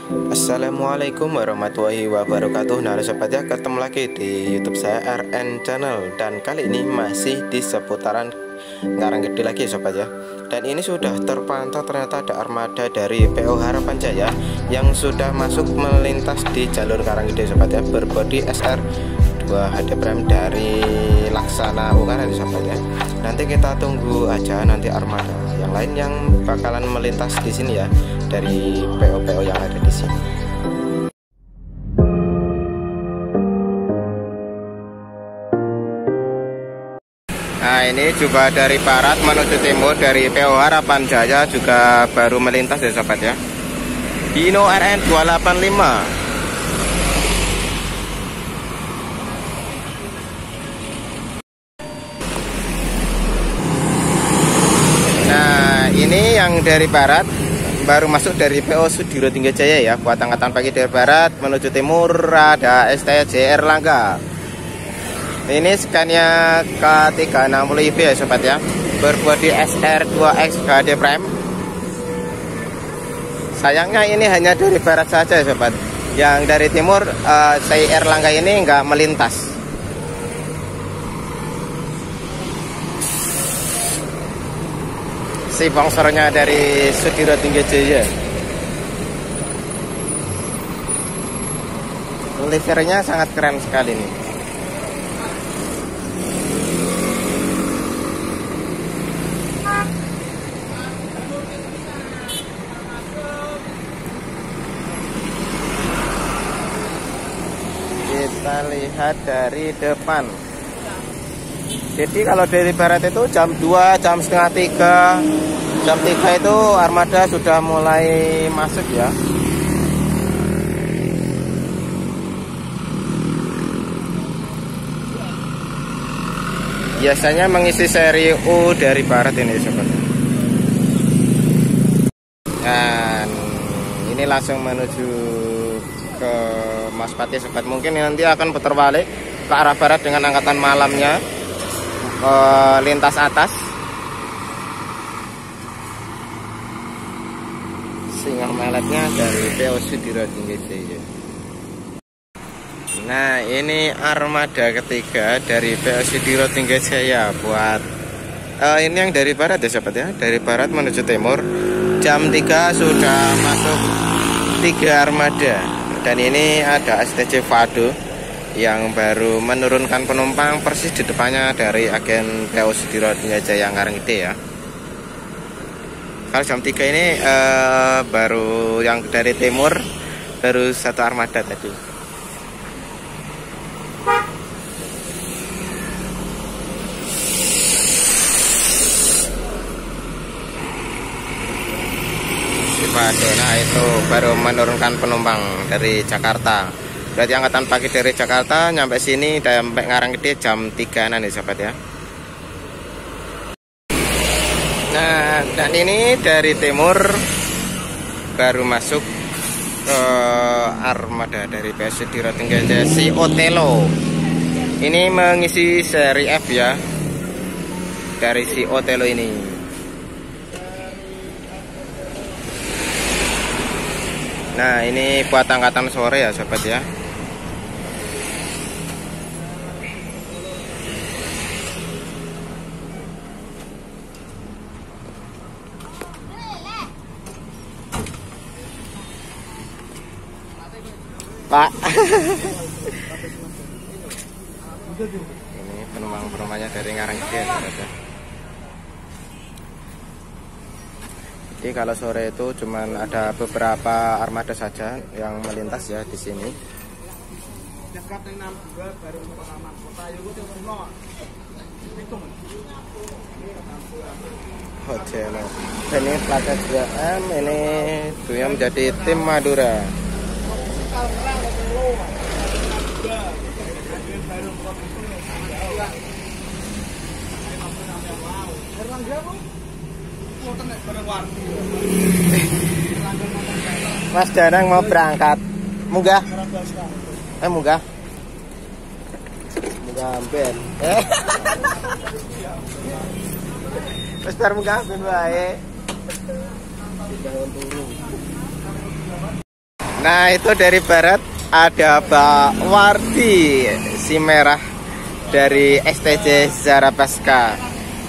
Assalamualaikum warahmatullahi wabarakatuh. Nah sobat ya, ketemu lagi di YouTube saya RN Channel. Dan kali ini masih di seputaran Karanggede lagi sobat ya. Dan ini sudah terpantau ternyata ada armada dari PO Harapan Jaya yang sudah masuk melintas di jalur Karanggede sobat ya, berbodi SR 2 HD Prime dari Laksana Ungaran sobat ya. Nanti kita tunggu aja nanti armada yang lain yang bakalan melintas di sini ya, dari PO-PO yang ada di sini. Nah ini juga dari barat menuju timur dari PO Harapan Jaya juga baru melintas ya sobat ya. Dino RN 285. Ini yang dari barat baru masuk dari PO Sudiro Tinggajaya ya, buat angkatan pagi dari barat menuju timur ada STJ Erlangga. Ini Scania K360 IB ya sobat ya, berbodi SR2X HD Prime. Sayangnya ini hanya dari barat saja ya sobat, yang dari timur si Erlangga ini nggak melintas. Si bongsornya dari Sudiro Tinggajaya. Livernya sangat keren sekali nih. Kita lihat dari depan. Jadi kalau dari barat itu jam 2, jam setengah 3, jam 3 itu armada sudah mulai masuk ya. Biasanya mengisi seri U dari barat ini sobat. Dan ini langsung menuju ke Maspati sobat. Mungkin nanti akan putar balik ke arah barat dengan angkatan malamnya. Lintas atas singa meletnya dari PO Sudiro Tinggajaya. Nah ini armada ketiga dari PO Sudiro Tinggajaya buat ini yang dari barat ya sobat ya, dari barat menuju timur. Jam 3 sudah masuk 3 armada. Dan ini ada STJ Vado yang baru menurunkan penumpang persis di depannya dari agen PO Sudiro Tinggajaya Karanggede ya. Kalau jam 3 ini baru yang dari timur baru 1 armada tadi. Nah itu baru menurunkan penumpang dari Jakarta. Berarti angkatan pagi dari Jakarta nyampe sini sampai Karanggede jam 3-an ya sobat ya. Nah dan ini dari timur baru masuk ke armada dari PO Sudiro Tinggajaya si Otelo. Ini mengisi seri F ya, dari si Otelo ini. Nah ini buat angkatan sore ya sobat ya. Pak ini penumpang-penumpangnya dari Karanggede ya sobat ya. Jadi kalau sore itu cuman ada beberapa armada saja yang melintas ya di sini. Hotel. Ini platnya 2M, ini dunia menjadi tim Madura. Mas Danang mau berangkat. Munggah. Munggah. Munggah hampir. Wis bar munggah ben wae. Nah itu dari barat ada Pak Wardi si merah dari STC Zarapaska.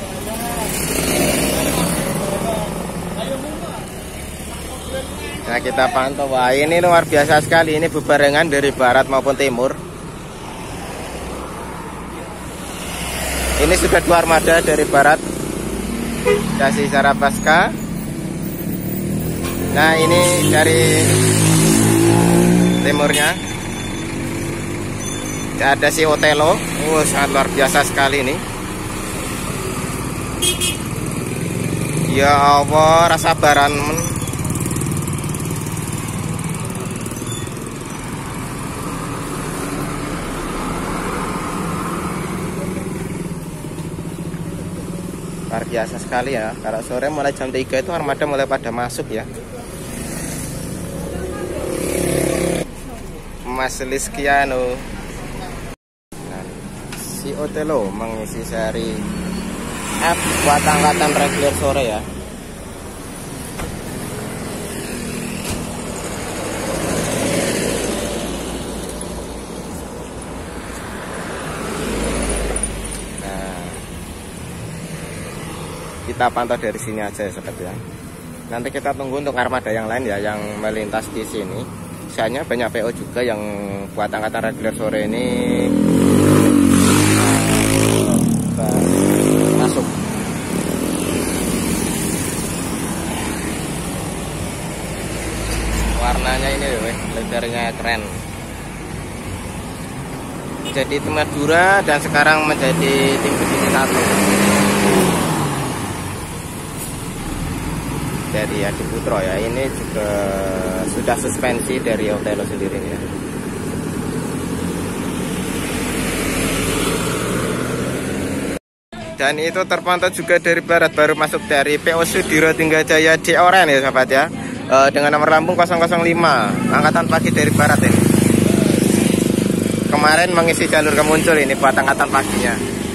Nah kita pantau, wah ini luar biasa sekali, ini bebarengan dari barat maupun timur. Ini sudah 2 armada dari barat dari Zarapaska. Nah ini dari timurnya ada si Otelo. Sangat luar biasa sekali ini. Ya Allah, rasa baran. Luar biasa sekali ya. Kalau sore mulai jam 3 itu armada mulai pada masuk ya. Mas Liskiano. Nah, si Otelo mengisi seri F buat angkatan reguler sore ya. Kita pantau dari sini aja ya sobat ya. Nanti kita tunggu untuk armada yang lain ya yang melintas di sini. Soalnya banyak PO juga yang buat angkatan reguler sore ini masuk. Warnanya ini leathernya keren. Jadi tim Madura dan sekarang menjadi tim Bikini 1. Dari Adi Putro ya, ini juga sudah suspensi dari Otelo sendiri ya. Dan itu terpantau juga dari barat, baru masuk dari PO Sudiro Tinggajaya di Oren ya sahabat ya, dengan nomor lambung 005 angkatan pagi dari barat ini. Kemarin mengisi jalur kemuncul ini buat angkatan paginya.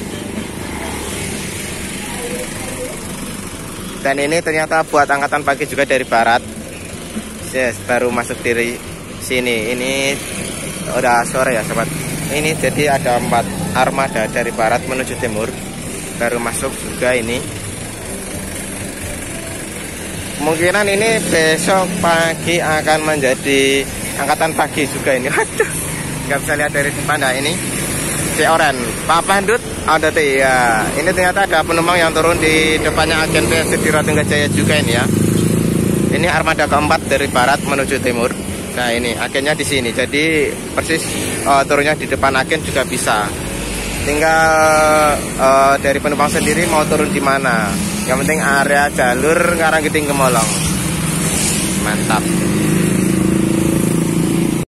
Dan ini ternyata buat angkatan pagi juga dari barat. Yes, baru masuk dari sini. Ini udah sore ya sobat. Ini jadi ada 4 armada dari barat menuju timur. Baru masuk juga ini. Kemungkinan ini besok pagi akan menjadi angkatan pagi juga ini. Aduh, nggak bisa lihat dari depan. Nah ini Oren, Pak Pandut ada ya. Ini ternyata ada penumpang yang turun di depannya agen PS Sudiro Tinggajaya juga ini ya. Ini armada keempat dari barat menuju timur. Nah ini agennya di sini. Jadi persis turunnya di depan agen juga bisa. Tinggal dari penumpang sendiri mau turun di mana. Yang penting area jalur Karanggiting Gemolong. Mantap.